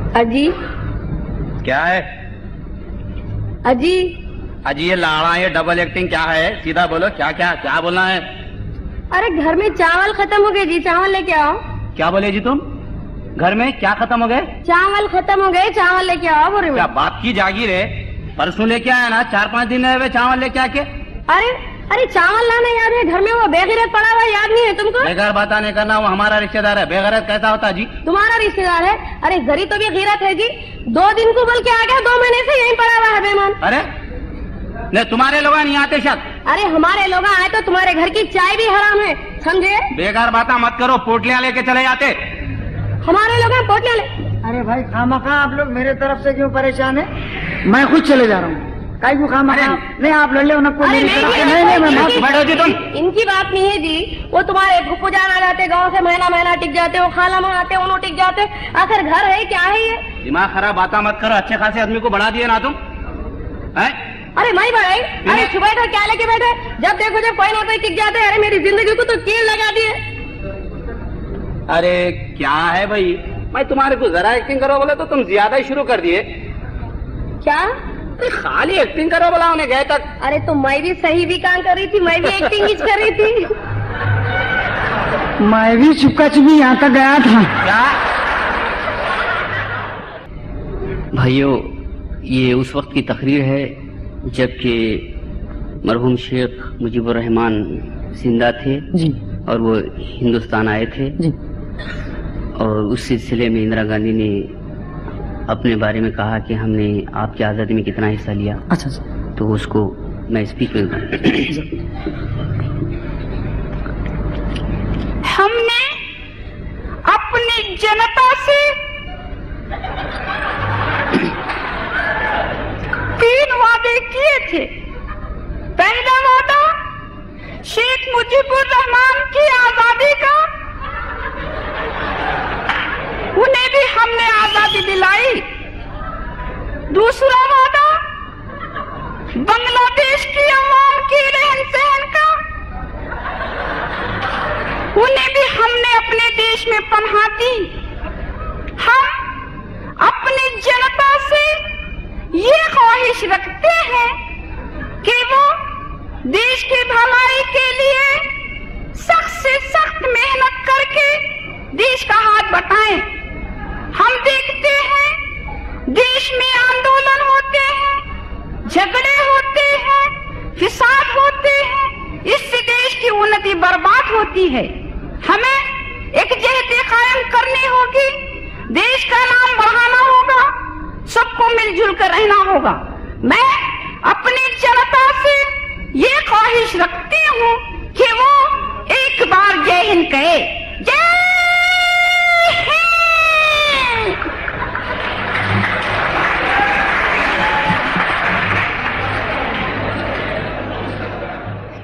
अजी क्या है? अजी अजी ये लाड़ा, ये डबल एक्टिंग क्या है? सीधा बोलो, क्या क्या क्या बोलना है? अरे घर में चावल खत्म हो गए जी, चावल लेके आओ। क्या बोले जी तुम? घर में क्या खत्म हो गए? चावल खत्म हो गए, चावल लेके आओ। बोल क्या बाप की जागीर है? परसों लेके आया ना, 4-5 दिन हुए चावल लेके आके। अरे चावल लाना याद है, घर में वो बेगैरत पड़ा हुआ याद नहीं है तुमको? बेकार बात नहीं करना, वो हमारा रिश्तेदार है। बेगैरत कैसा होता जी? तुम्हारा रिश्तेदार है? अरे जरी तो भी गैरत है जी, 2 दिन को बोल के आ गया, 2 महीने से यहीं पड़ा हुआ है बेमान। अरे नहीं, तुम्हारे लोग नहीं आते शायद। अरे हमारे लोग आए तो तुम्हारे घर की चाय भी हराम है, समझे? बेकार बात मत करो, पोटलियां लेके चले जाते। हमारे लोग पोटलियां ले। अरे भाई खामखा आप लोग मेरे तरफ से क्यों परेशान है? मैं खुद चले जा रहा हूँ। काई को खामखा? नहीं आप लड़ ले, नहीं बैठो जी तुम। इनकी बात नहीं है जी, वो तुम्हारे फूफू जान आ जाते, गाँव से महीना टिक जाते, वो खाला मंगाते, उन्हों टिक जाते। आखिर घर है क्या है ये? दिमाग खराब बात मत करो, अच्छे खासे आदमी को बढ़ा दिए ना तुम है? अरे मैं बढ़ाई? अरे सुबह का क्या लेके बैठे? जब देखो जब कोई ना कोई टिक जाते। अरे मेरी जिंदगी को तो कील लगा दिए। अरे क्या है भाई, मैं तुम्हारे को जरा एक्टिंग करो बोले तो तुम ज्यादा ही शुरू कर दिए। क्या? खाली एक्टिंग करो बोला उन्हें गए तक। अरे तो मैं भी सही भी काम कर रही थी, मैं भी एक्टिंग ही कर रही थी। मैं भी चुपका चुपी यहाँ तक गया था। क्या भाइयों, ये उस वक्त की तकरीर है जबकि मरहूम शेख मुजीबुर रहमान जिंदा थे जी, और वो हिंदुस्तान आए थे जी। और उस सिलसिले में इंदिरा गांधी ने अपने बारे में कहा कि हमने आपकी आज़ादी में कितना हिस्सा लिया। अच्छा तो उसको मैं स्पीच में हमने अपनी जनता से 3 वादे किए थे। पहला वादा शेख मुजीबुर रहमान की आजादी का, उन्हें भी हमने आजादी दिलाई। दूसरा वादा बांग्लादेश की अवाम की रहन सहन का, उन्हें भी हमने अपने देश में पनाह दी। हम अपनी जनता से ये ख्वाहिश रखते हैं कि वो देश की भलाई के लिए सख्त से सख्त मेहनत करके देश का हाथ बटाएं। हम देखते हैं देश में आंदोलन होते हैं, झगड़े होते हैं, फिसाद होते हैं, इससे देश की उन्नति बर्बाद होती है। हमें एकजहत कायम करनी होगी, देश का नाम बढ़ाना होगा, सबको मिलजुल कर रहना होगा। मैं